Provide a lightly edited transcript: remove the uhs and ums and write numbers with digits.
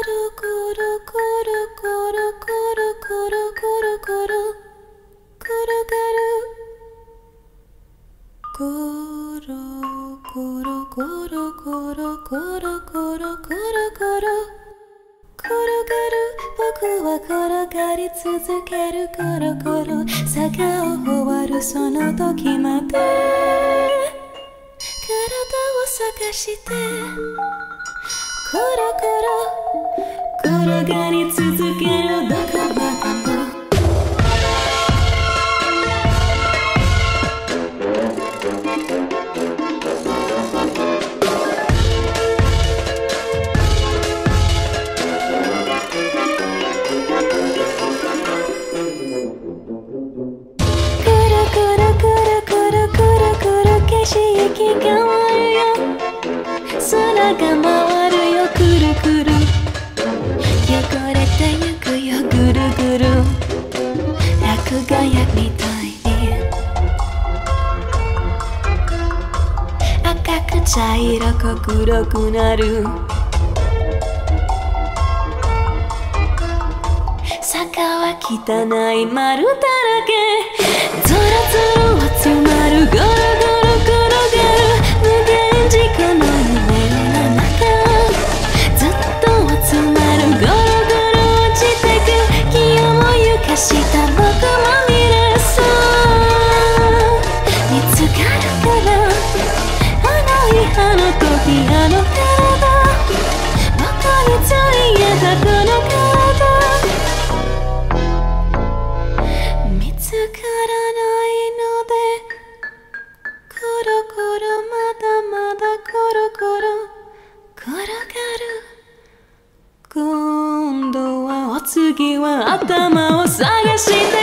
僕は転がり続けるコロコロ坂を終わるその時まで体を探してコロコロ転がり続けるどこまでも景色変わるよ空が回るよくるくる汚れてゆくよぐるぐる落書やみたいに赤く茶色く黒くなる坂は汚い丸だらけゾロゾロ集まるゴロゴロ無限時間の夢の中ずっと集まるゴロゴロ落ちてく気をゆかした僕も見れそう見つかるからあの日あの時あの体僕についえたこの体見つからないのでコロコロまだまだコロコロ転がる今度はお次は頭を探して